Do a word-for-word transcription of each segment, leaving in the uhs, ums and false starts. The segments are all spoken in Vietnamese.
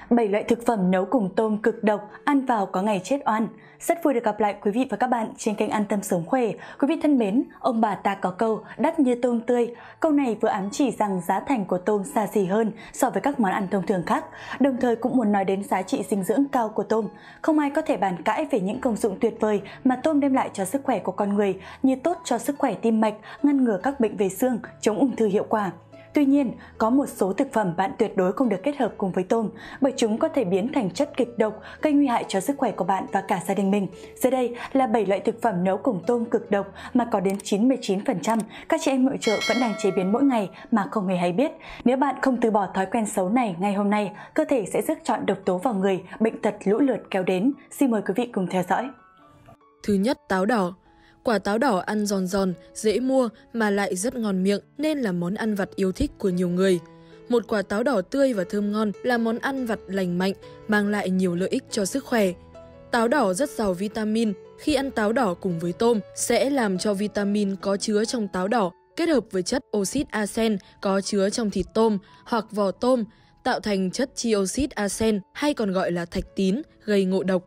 bảy loại thực phẩm nấu cùng tôm cực độc, ăn vào có ngày chết oan. Rất vui được gặp lại quý vị và các bạn trên kênh An Tâm Sống Khỏe. Quý vị thân mến, ông bà ta có câu đắt như tôm tươi. Câu này vừa ám chỉ rằng giá thành của tôm xa xỉ hơn so với các món ăn thông thường khác. Đồng thời cũng muốn nói đến giá trị dinh dưỡng cao của tôm. Không ai có thể bàn cãi về những công dụng tuyệt vời mà tôm đem lại cho sức khỏe của con người, như tốt cho sức khỏe tim mạch, ngăn ngừa các bệnh về xương, chống ung thư hiệu quả. Tuy nhiên, có một số thực phẩm bạn tuyệt đối không được kết hợp cùng với tôm, bởi chúng có thể biến thành chất kịch độc, gây nguy hại cho sức khỏe của bạn và cả gia đình mình. Dưới đây là bảy loại thực phẩm nấu cùng tôm cực độc mà có đến chín mươi chín phần trăm các chị em nội trợ vẫn đang chế biến mỗi ngày mà không hề hay biết. Nếu bạn không từ bỏ thói quen xấu này ngay hôm nay, cơ thể sẽ rước trọn độc tố vào người, bệnh tật lũ lượt kéo đến. Xin mời quý vị cùng theo dõi. Thứ nhất, táo đỏ. Quả táo đỏ ăn giòn giòn, dễ mua mà lại rất ngon miệng nên là món ăn vặt yêu thích của nhiều người. Một quả táo đỏ tươi và thơm ngon là món ăn vặt lành mạnh, mang lại nhiều lợi ích cho sức khỏe. Táo đỏ rất giàu vitamin, khi ăn táo đỏ cùng với tôm sẽ làm cho vitamin có chứa trong táo đỏ kết hợp với chất oxit arsen có chứa trong thịt tôm hoặc vỏ tôm, tạo thành chất trioxit arsen hay còn gọi là thạch tín, gây ngộ độc.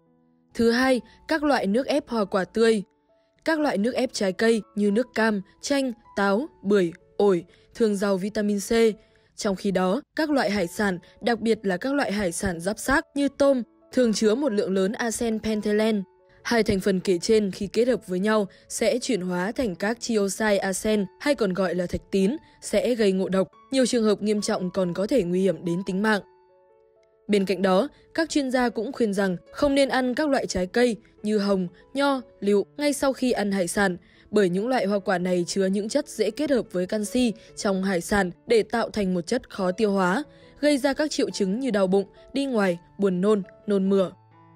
Thứ hai, các loại nước ép hoa quả tươi. Các loại nước ép trái cây như nước cam, chanh, táo, bưởi, ổi thường giàu vitamin C. Trong khi đó, các loại hải sản, đặc biệt là các loại hải sản giáp xác như tôm, thường chứa một lượng lớn arsen pentelen. Hai thành phần kể trên khi kết hợp với nhau sẽ chuyển hóa thành các trioxide arsen hay còn gọi là thạch tín, sẽ gây ngộ độc. Nhiều trường hợp nghiêm trọng còn có thể nguy hiểm đến tính mạng. Bên cạnh đó, các chuyên gia cũng khuyên rằng không nên ăn các loại trái cây như hồng, nho, lựu ngay sau khi ăn hải sản, bởi những loại hoa quả này chứa những chất dễ kết hợp với canxi trong hải sản để tạo thành một chất khó tiêu hóa, gây ra các triệu chứng như đau bụng, đi ngoài, buồn nôn, nôn mửa.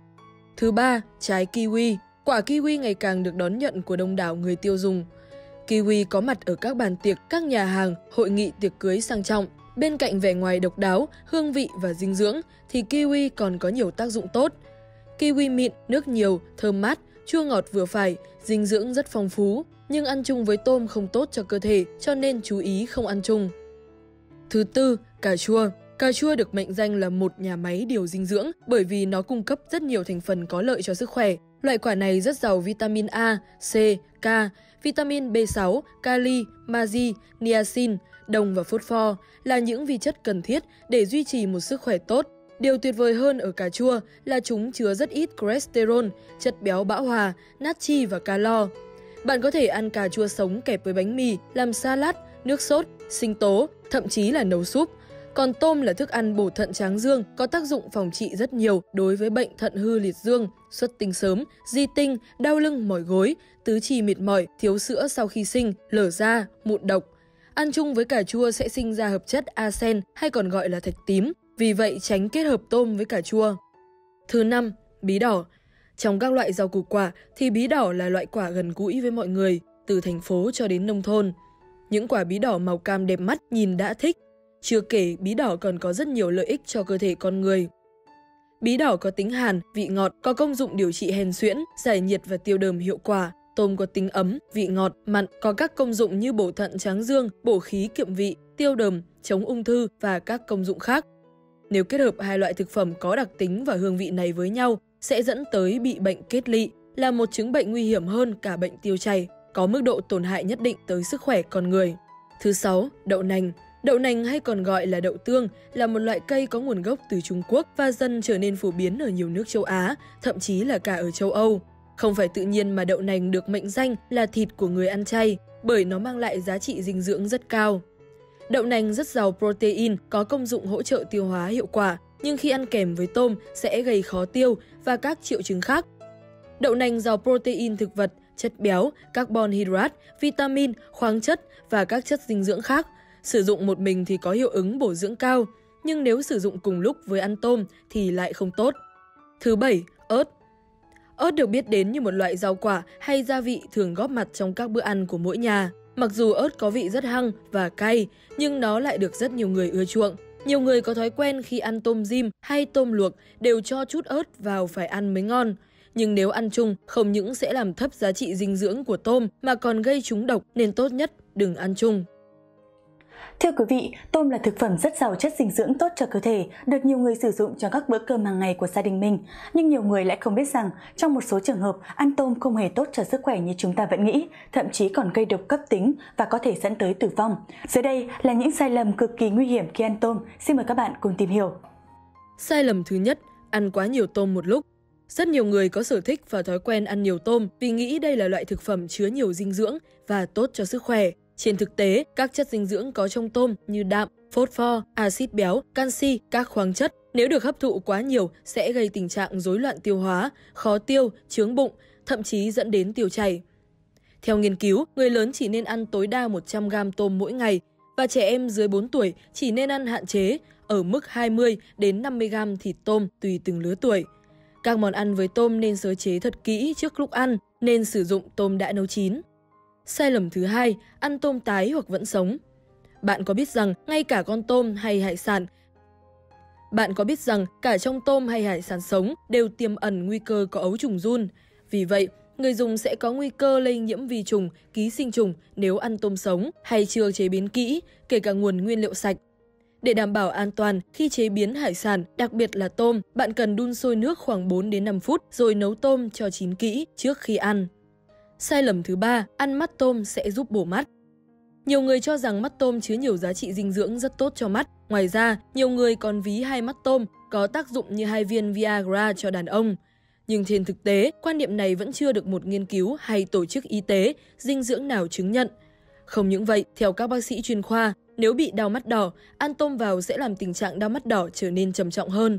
Thứ ba, trái kiwi. Quả kiwi ngày càng được đón nhận của đông đảo người tiêu dùng. Kiwi có mặt ở các bàn tiệc, các nhà hàng, hội nghị tiệc cưới sang trọng. Bên cạnh vẻ ngoài độc đáo, hương vị và dinh dưỡng thì kiwi còn có nhiều tác dụng tốt. Kiwi mịn, nước nhiều, thơm mát, chua ngọt vừa phải, dinh dưỡng rất phong phú, nhưng ăn chung với tôm không tốt cho cơ thể cho nên chú ý không ăn chung. Thứ tư, cà chua. Cà chua được mệnh danh là một nhà máy điều dinh dưỡng bởi vì nó cung cấp rất nhiều thành phần có lợi cho sức khỏe. Loại quả này rất giàu vitamin A, C, K, vitamin B sáu, kali, magie, niacin, đồng và phosphor là những vi chất cần thiết để duy trì một sức khỏe tốt. Điều tuyệt vời hơn ở cà chua là chúng chứa rất ít cholesterol, chất béo bão hòa, natri và calo. Bạn có thể ăn cà chua sống kẹp với bánh mì, làm salad, nước sốt, sinh tố, thậm chí là nấu súp. Còn tôm là thức ăn bổ thận tráng dương, có tác dụng phòng trị rất nhiều đối với bệnh thận hư liệt dương, xuất tinh sớm, di tinh, đau lưng, mỏi gối, tứ chi mệt mỏi, thiếu sữa sau khi sinh, lở da, mụn độc. Ăn chung với cà chua sẽ sinh ra hợp chất arsen hay còn gọi là thạch tím, vì vậy tránh kết hợp tôm với cà chua. Thứ năm, bí đỏ. Trong các loại rau củ quả thì bí đỏ là loại quả gần gũi với mọi người, từ thành phố cho đến nông thôn. Những quả bí đỏ màu cam đẹp mắt, nhìn đã thích. Chưa kể bí đỏ còn có rất nhiều lợi ích cho cơ thể con người. Bí đỏ có tính hàn, vị ngọt, có công dụng điều trị hen suyễn, giải nhiệt và tiêu đờm hiệu quả. Tôm có tính ấm, vị ngọt, mặn, có các công dụng như bổ thận tráng dương, bổ khí kiệm vị, tiêu đờm, chống ung thư và các công dụng khác. Nếu kết hợp hai loại thực phẩm có đặc tính và hương vị này với nhau, sẽ dẫn tới bị bệnh kết lị, là một chứng bệnh nguy hiểm hơn cả bệnh tiêu chảy, có mức độ tổn hại nhất định tới sức khỏe con người. Thứ sáu, đậu nành. Đậu nành hay còn gọi là đậu tương là một loại cây có nguồn gốc từ Trung Quốc và dần trở nên phổ biến ở nhiều nước châu Á, thậm chí là cả ở châu Âu. Không phải tự nhiên mà đậu nành được mệnh danh là thịt của người ăn chay, bởi nó mang lại giá trị dinh dưỡng rất cao. Đậu nành rất giàu protein, có công dụng hỗ trợ tiêu hóa hiệu quả, nhưng khi ăn kèm với tôm sẽ gây khó tiêu và các triệu chứng khác. Đậu nành giàu protein thực vật, chất béo, carbon hydrate, vitamin, khoáng chất và các chất dinh dưỡng khác. Sử dụng một mình thì có hiệu ứng bổ dưỡng cao, nhưng nếu sử dụng cùng lúc với ăn tôm thì lại không tốt. Thứ bảy, ớt. Ớt được biết đến như một loại rau quả hay gia vị thường góp mặt trong các bữa ăn của mỗi nhà. Mặc dù ớt có vị rất hăng và cay, nhưng nó lại được rất nhiều người ưa chuộng. Nhiều người có thói quen khi ăn tôm rim hay tôm luộc đều cho chút ớt vào phải ăn mới ngon. Nhưng nếu ăn chung, không những sẽ làm thấp giá trị dinh dưỡng của tôm mà còn gây trúng độc nên tốt nhất đừng ăn chung. Thưa quý vị, tôm là thực phẩm rất giàu chất dinh dưỡng tốt cho cơ thể, được nhiều người sử dụng trong các bữa cơm hàng ngày của gia đình mình. Nhưng nhiều người lại không biết rằng, trong một số trường hợp, ăn tôm không hề tốt cho sức khỏe như chúng ta vẫn nghĩ, thậm chí còn gây độc cấp tính và có thể dẫn tới tử vong. Dưới đây là những sai lầm cực kỳ nguy hiểm khi ăn tôm. Xin mời các bạn cùng tìm hiểu. Sai lầm thứ nhất, ăn quá nhiều tôm một lúc. Rất nhiều người có sở thích và thói quen ăn nhiều tôm vì nghĩ đây là loại thực phẩm chứa nhiều dinh dưỡng và tốt cho sức khỏe. Trên thực tế, các chất dinh dưỡng có trong tôm như đạm, phosphor, axit béo, canxi, các khoáng chất nếu được hấp thụ quá nhiều sẽ gây tình trạng rối loạn tiêu hóa, khó tiêu, chướng bụng, thậm chí dẫn đến tiêu chảy. Theo nghiên cứu, người lớn chỉ nên ăn tối đa một trăm gam tôm mỗi ngày và trẻ em dưới bốn tuổi chỉ nên ăn hạn chế ở mức hai mươi đến năm mươi gam thịt tôm tùy từng lứa tuổi. Các món ăn với tôm nên sơ chế thật kỹ trước lúc ăn, nên sử dụng tôm đã nấu chín. Sai lầm thứ hai, ăn tôm tái hoặc vẫn sống. Bạn có biết rằng ngay cả con tôm hay hải sản Bạn có biết rằng cả trong tôm hay hải sản sống đều tiềm ẩn nguy cơ có ấu trùng giun. Vì vậy, người dùng sẽ có nguy cơ lây nhiễm vi trùng, ký sinh trùng nếu ăn tôm sống hay chưa chế biến kỹ, kể cả nguồn nguyên liệu sạch. Để đảm bảo an toàn khi chế biến hải sản, đặc biệt là tôm, bạn cần đun sôi nước khoảng bốn đến năm phút rồi nấu tôm cho chín kỹ trước khi ăn. Sai lầm thứ ba, ăn mắt tôm sẽ giúp bổ mắt. Nhiều người cho rằng mắt tôm chứa nhiều giá trị dinh dưỡng rất tốt cho mắt. Ngoài ra, nhiều người còn ví hai mắt tôm có tác dụng như hai viên Viagra cho đàn ông. Nhưng trên thực tế, quan niệm này vẫn chưa được một nghiên cứu hay tổ chức y tế, dinh dưỡng nào chứng nhận. Không những vậy, theo các bác sĩ chuyên khoa, nếu bị đau mắt đỏ, ăn tôm vào sẽ làm tình trạng đau mắt đỏ trở nên trầm trọng hơn.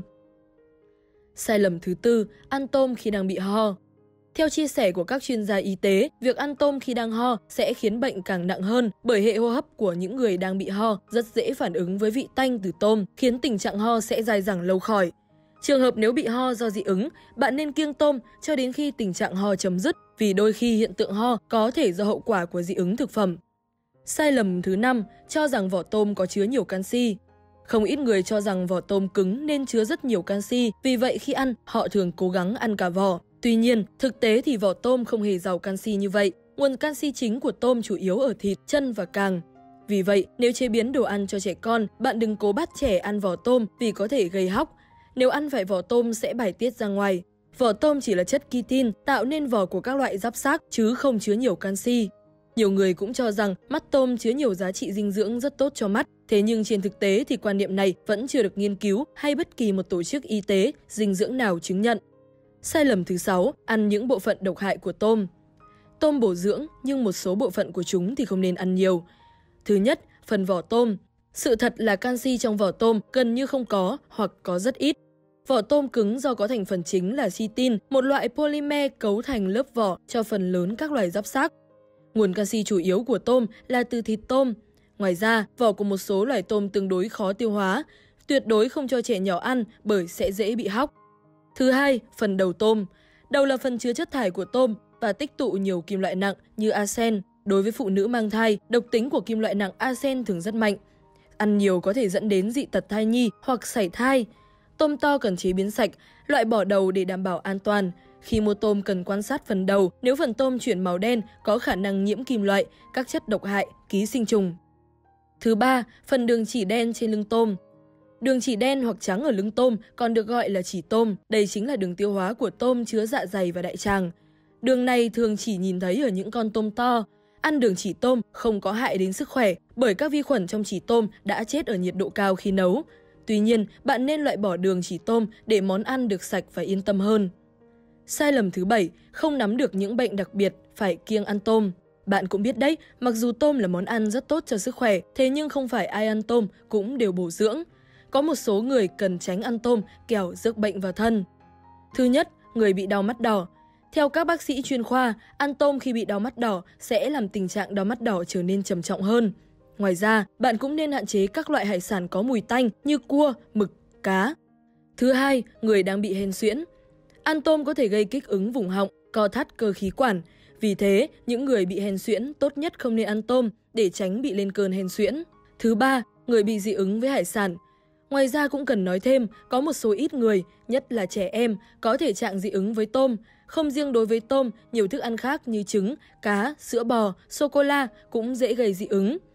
Sai lầm thứ tư, ăn tôm khi đang bị ho. Theo chia sẻ của các chuyên gia y tế, việc ăn tôm khi đang ho sẽ khiến bệnh càng nặng hơn bởi hệ hô hấp của những người đang bị ho rất dễ phản ứng với vị tanh từ tôm, khiến tình trạng ho sẽ dai dẳng lâu khỏi. Trường hợp nếu bị ho do dị ứng, bạn nên kiêng tôm cho đến khi tình trạng ho chấm dứt vì đôi khi hiện tượng ho có thể do hậu quả của dị ứng thực phẩm. Sai lầm thứ năm, cho rằng vỏ tôm có chứa nhiều canxi. Không ít người cho rằng vỏ tôm cứng nên chứa rất nhiều canxi, vì vậy khi ăn, họ thường cố gắng ăn cả vỏ. Tuy nhiên, thực tế thì vỏ tôm không hề giàu canxi như vậy. Nguồn canxi chính của tôm chủ yếu ở thịt, chân và càng. Vì vậy, nếu chế biến đồ ăn cho trẻ con, bạn đừng cố bắt trẻ ăn vỏ tôm vì có thể gây hóc. Nếu ăn phải vỏ tôm sẽ bài tiết ra ngoài. Vỏ tôm chỉ là chất chitin tạo nên vỏ của các loại giáp xác chứ không chứa nhiều canxi. Nhiều người cũng cho rằng mắt tôm chứa nhiều giá trị dinh dưỡng rất tốt cho mắt. Thế nhưng trên thực tế thì quan niệm này vẫn chưa được nghiên cứu hay bất kỳ một tổ chức y tế, dinh dưỡng nào chứng nhận. Sai lầm thứ sáu, ăn những bộ phận độc hại của tôm. Tôm bổ dưỡng nhưng một số bộ phận của chúng thì không nên ăn nhiều. Thứ nhất, phần vỏ tôm. Sự thật là canxi trong vỏ tôm gần như không có hoặc có rất ít. Vỏ tôm cứng do có thành phần chính là chitin, một loại polymer cấu thành lớp vỏ cho phần lớn các loài giáp xác. Nguồn canxi chủ yếu của tôm là từ thịt tôm. Ngoài ra, vỏ của một số loài tôm tương đối khó tiêu hóa, tuyệt đối không cho trẻ nhỏ ăn bởi sẽ dễ bị hóc. Thứ hai, phần đầu tôm. Đầu là phần chứa chất thải của tôm và tích tụ nhiều kim loại nặng như arsen. Đối với phụ nữ mang thai, độc tính của kim loại nặng arsen thường rất mạnh. Ăn nhiều có thể dẫn đến dị tật thai nhi hoặc sảy thai. Tôm to cần chế biến sạch, loại bỏ đầu để đảm bảo an toàn. Khi mua tôm cần quan sát phần đầu, nếu phần tôm chuyển màu đen có khả năng nhiễm kim loại, các chất độc hại, ký sinh trùng. Thứ ba, phần đường chỉ đen trên lưng tôm. Đường chỉ đen hoặc trắng ở lưng tôm còn được gọi là chỉ tôm. Đây chính là đường tiêu hóa của tôm chứa dạ dày và đại tràng. Đường này thường chỉ nhìn thấy ở những con tôm to. Ăn đường chỉ tôm không có hại đến sức khỏe bởi các vi khuẩn trong chỉ tôm đã chết ở nhiệt độ cao khi nấu. Tuy nhiên, bạn nên loại bỏ đường chỉ tôm để món ăn được sạch và yên tâm hơn. Sai lầm thứ bảy, không nắm được những bệnh đặc biệt, phải kiêng ăn tôm. Bạn cũng biết đấy, mặc dù tôm là món ăn rất tốt cho sức khỏe, thế nhưng không phải ai ăn tôm cũng đều bổ dưỡng. Có một số người cần tránh ăn tôm kẻo rước bệnh vào thân. Thứ nhất, người bị đau mắt đỏ. Theo các bác sĩ chuyên khoa, ăn tôm khi bị đau mắt đỏ sẽ làm tình trạng đau mắt đỏ trở nên trầm trọng hơn. Ngoài ra, bạn cũng nên hạn chế các loại hải sản có mùi tanh như cua, mực, cá. Thứ hai, người đang bị hen suyễn. Ăn tôm có thể gây kích ứng vùng họng, co thắt cơ khí quản. Vì thế, những người bị hen suyễn tốt nhất không nên ăn tôm để tránh bị lên cơn hen suyễn. Thứ ba, người bị dị ứng với hải sản. Ngoài ra cũng cần nói thêm, có một số ít người, nhất là trẻ em, có thể trạng dị ứng với tôm. Không riêng đối với tôm, nhiều thức ăn khác như trứng, cá, sữa bò, sô-cô-la cũng dễ gây dị ứng.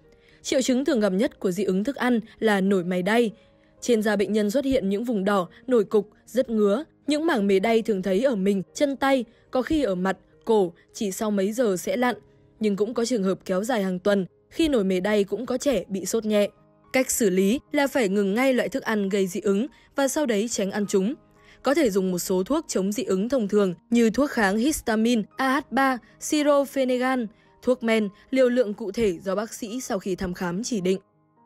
Triệu chứng thường gặp nhất của dị ứng thức ăn là nổi mày đay. Trên da bệnh nhân xuất hiện những vùng đỏ, nổi cục, rất ngứa. Những mảng mề đay thường thấy ở mình, chân tay, có khi ở mặt, cổ, chỉ sau mấy giờ sẽ lặn. Nhưng cũng có trường hợp kéo dài hàng tuần, khi nổi mề đay cũng có trẻ bị sốt nhẹ. Cách xử lý là phải ngừng ngay loại thức ăn gây dị ứng và sau đấy tránh ăn chúng. Có thể dùng một số thuốc chống dị ứng thông thường như thuốc kháng histamine, A H ba, Sirofenegan, thuốc men, liều lượng cụ thể do bác sĩ sau khi thăm khám chỉ định.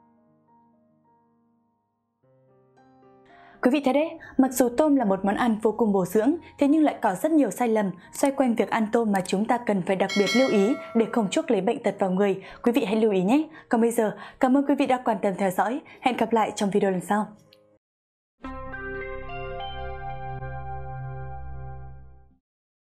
Quý vị thấy đấy, mặc dù tôm là một món ăn vô cùng bổ dưỡng, thế nhưng lại có rất nhiều sai lầm xoay quanh việc ăn tôm mà chúng ta cần phải đặc biệt lưu ý để không chuốc lấy bệnh tật vào người. Quý vị hãy lưu ý nhé! Còn bây giờ, cảm ơn quý vị đã quan tâm theo dõi. Hẹn gặp lại trong video lần sau.